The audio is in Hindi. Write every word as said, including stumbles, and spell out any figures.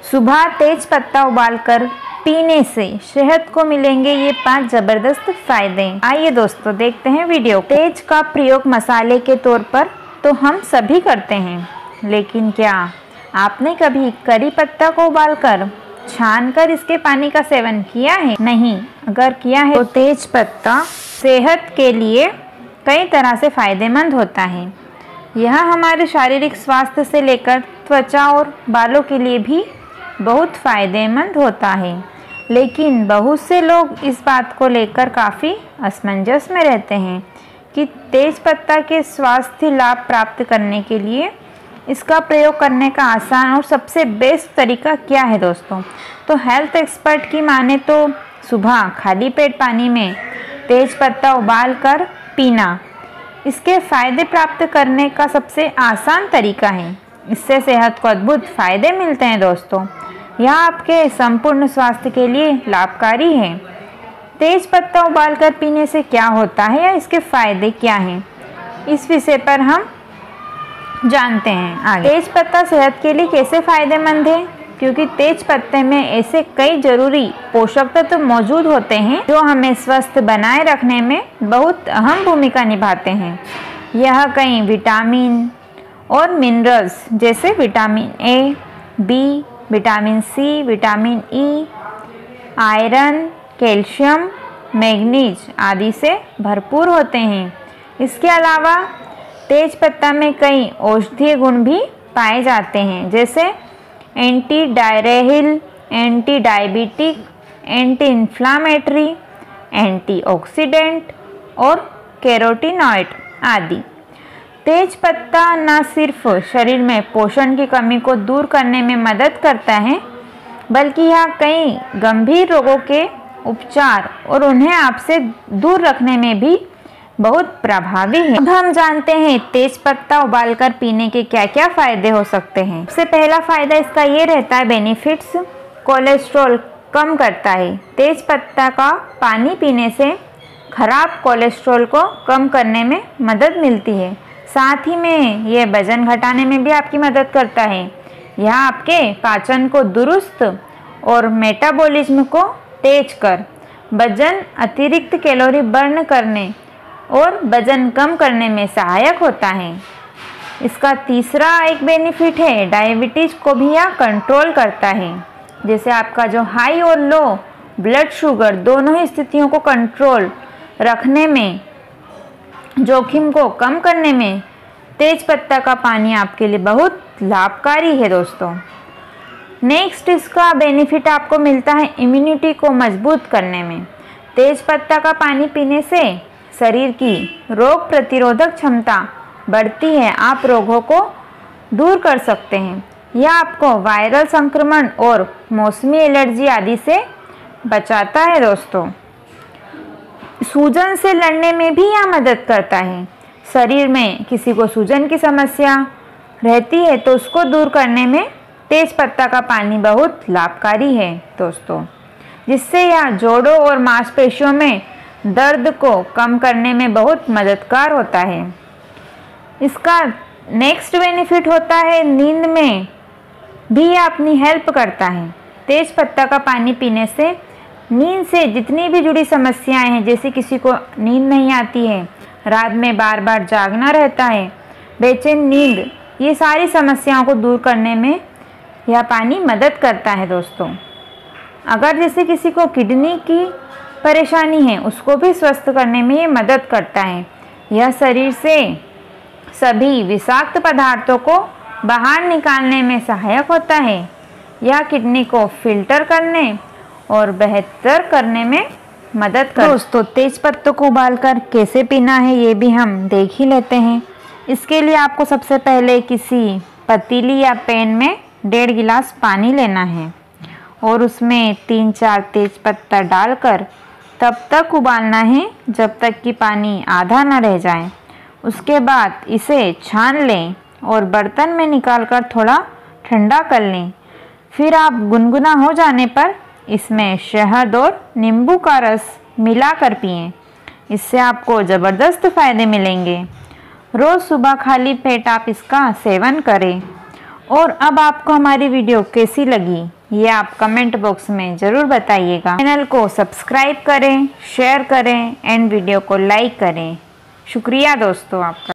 सुबह तेज पत्ता उबालकर पीने से सेहत को मिलेंगे ये पांच जबरदस्त फायदे। आइए दोस्तों देखते हैं वीडियो। तेज का प्रयोग मसाले के तौर पर तो हम सभी करते हैं, लेकिन क्या आपने कभी करी पत्ता को उबालकर छानकर इसके पानी का सेवन किया है? नहीं। अगर किया है तो तेज पत्ता सेहत के लिए कई तरह से फायदेमंद होता है। यह हमारे शारीरिक स्वास्थ्य से लेकर त्वचा और बालों के लिए भी बहुत फायदेमंद होता है, लेकिन बहुत से लोग इस बात को लेकर काफ़ी असमंजस में रहते हैं कि तेज पत्ता के स्वास्थ्य लाभ प्राप्त करने के लिए इसका प्रयोग करने का आसान और सबसे बेस्ट तरीका क्या है दोस्तों। तो हेल्थ एक्सपर्ट की माने तो सुबह खाली पेट पानी में तेज पत्ता उबाल कर पीना इसके फायदे प्राप्त करने का सबसे आसान तरीका है। इससे सेहत को अद्भुत फायदे मिलते हैं दोस्तों। यह आपके संपूर्ण स्वास्थ्य के लिए लाभकारी है। तेज पत्ता उबालकर पीने से क्या होता है या इसके फायदे क्या हैं, इस विषय पर हम जानते हैं आगे। तेज पत्ता सेहत के लिए कैसे फायदेमंद है? क्योंकि तेज पत्ते में ऐसे कई जरूरी पोषक तत्व मौजूद होते हैं जो हमें स्वस्थ बनाए रखने में बहुत अहम भूमिका निभाते हैं। यह कई विटामिन और मिनरल्स जैसे vitamin A, B, vitamin C, vitamin E, iron, calcium, manganese आदि से भरपूर होते हैं। इसके अलावा तेज पत्ता में कई औषधीय गुण भी पाए जाते हैं, जैसे anti diarrhoeal, anti diabetic, anti inflammatory, antioxidant और कैरोटीनॉइड आदि। तेज पत्ता न सिर्फ शरीर में पोषण की कमी को दूर करने में मदद करता है, बल्कि यह कई गंभीर रोगों के उपचार और उन्हें आपसे दूर रखने में भी बहुत प्रभावी है। अब हम जानते हैं तेज पत्ता उबालकर पीने के क्या क्या फायदे हो सकते हैं। सबसे पहला फायदा इसका ये रहता है बेनिफिट्स, कोलेस्ट्रॉल कम करता है। तेज पत्ता का पानी पीने से खराब कोलेस्ट्रॉल को कम करने में मदद मिलती है। साथ ही में यह वजन घटाने में भी आपकी मदद करता है। यह आपके पाचन को दुरुस्त और मेटाबॉलिज्म को तेज कर वजन अतिरिक्त कैलोरी बर्न करने और वजन कम करने में सहायक होता है। इसका तीसरा एक बेनिफिट है डायबिटीज को भी यह कंट्रोल करता है। जैसे आपका जो हाई और लो ब्लड शुगर दोनों ही स्थितियों को कंट्रोल रखने में, जोखिम को कम करने में तेज पत्ता का पानी आपके लिए बहुत लाभकारी है दोस्तों। नेक्स्ट इसका बेनिफिट आपको मिलता है इम्यूनिटी को मजबूत करने में। तेज पत्ता का पानी पीने से शरीर की रोग प्रतिरोधक क्षमता बढ़ती है। आप रोगों को दूर कर सकते हैं। यह आपको वायरल संक्रमण और मौसमी एलर्जी आदि से बचाता है दोस्तों। सूजन से लड़ने में भी यह मदद करता है। शरीर में किसी को सूजन की समस्या रहती है तो उसको दूर करने में तेज पत्ता का पानी बहुत लाभकारी है दोस्तों, जिससे यह जोड़ों और मांसपेशियों में दर्द को कम करने में बहुत मददगार होता है। इसका नेक्स्ट बेनिफिट होता है नींद में भी यह अपनी हेल्प करता है। तेज पत्ता का पानी पीने से नींद से जितनी भी जुड़ी समस्याएं हैं, जैसे किसी को नींद नहीं आती है, रात में बार बार जागना रहता है, बेचैन नींद, ये सारी समस्याओं को दूर करने में यह पानी मदद करता है दोस्तों। अगर जैसे किसी को किडनी की परेशानी है, उसको भी स्वस्थ करने में ये मदद करता है। यह शरीर से सभी विषाक्त पदार्थों को बाहर निकालने में सहायक होता है। यह किडनी को फिल्टर करने और बेहतर करने में मदद कर दोस्तों तेज पत्तों को उबालकर कैसे पीना है ये भी हम देख ही लेते हैं। इसके लिए आपको सबसे पहले किसी पतीली या पैन में डेढ़ गिलास पानी लेना है और उसमें तीन चार तेज पत्ता डालकर तब तक उबालना है जब तक कि पानी आधा न रह जाए। उसके बाद इसे छान लें और बर्तन में निकालकर थोड़ा ठंडा कर लें। फिर आप गुनगुना हो जाने पर इसमें शहद और नींबू का रस मिलाकर पिएं। इससे आपको ज़बरदस्त फ़ायदे मिलेंगे। रोज़ सुबह खाली पेट आप इसका सेवन करें और अब आपको हमारी वीडियो कैसी लगी ये आप कमेंट बॉक्स में ज़रूर बताइएगा। चैनल को सब्सक्राइब करें, शेयर करें एंड वीडियो को लाइक करें। शुक्रिया दोस्तों आपका।